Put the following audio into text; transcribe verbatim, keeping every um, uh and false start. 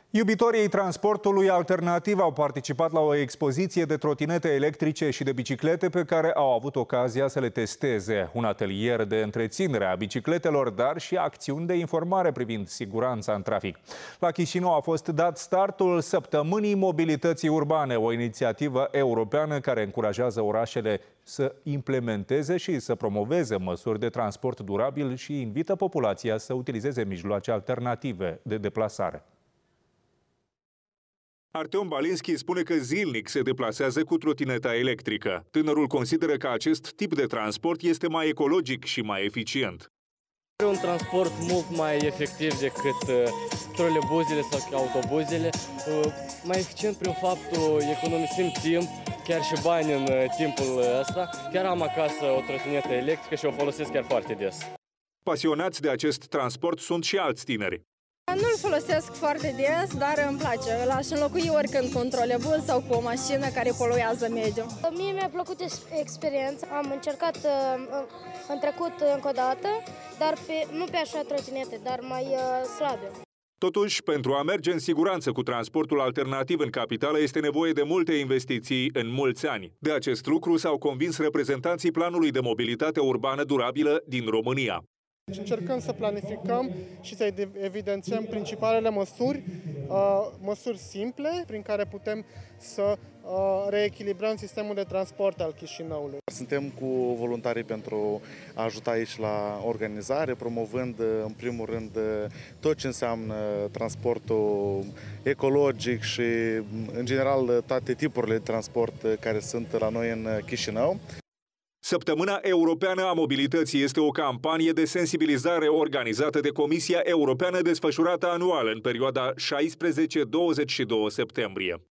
Iubitorii transportului alternativ au participat la o expoziție de trotinete electrice și de biciclete pe care au avut ocazia să le testeze. Un atelier de întreținere a bicicletelor, dar și acțiuni de informare privind siguranța în trafic. La Chișinău a fost dat startul Săptămânii Mobilității Urbane, o inițiativă europeană care încurajează orașele să implementeze și să promoveze măsuri de transport durabil și invită populația să utilizeze mijloace alternative de deplasare. Artem Balinski spune că zilnic se deplasează cu trotineta electrică. Tânărul consideră că acest tip de transport este mai ecologic și mai eficient. E un transport mult mai efectiv decât uh, trolebuzele sau autobuzele, uh, mai eficient prin faptul economisim timp, chiar și bani în uh, timpul ăsta. Chiar am acasă o trotinetă electrică și o folosesc chiar foarte des. Pasionați de acest transport sunt și alți tineri. Nu-l folosesc foarte des, dar îmi place. L-aș înlocui oricând cu un trolebuz sau cu o mașină care poluează mediul. Mie mi-a plăcut experiența. Am încercat în trecut încă o dată, dar pe, nu pe așa trotinete, dar mai slabe. Totuși, pentru a merge în siguranță cu transportul alternativ în capitală este nevoie de multe investiții în mulți ani. De acest lucru s-au convins reprezentanții Planului de Mobilitate Urbană Durabilă din România. Încercăm să planificăm și să evidențiem principalele măsuri, măsuri simple prin care putem să reechilibrăm sistemul de transport al Chișinăului. Suntem cu voluntarii pentru a ajuta aici la organizare, promovând în primul rând tot ce înseamnă transportul ecologic și în general toate tipurile de transport care sunt la noi în Chișinău. Săptămâna Europeană a Mobilității este o campanie de sensibilizare organizată de Comisia Europeană desfășurată anual în perioada șaisprezece - douăzeci și doi septembrie.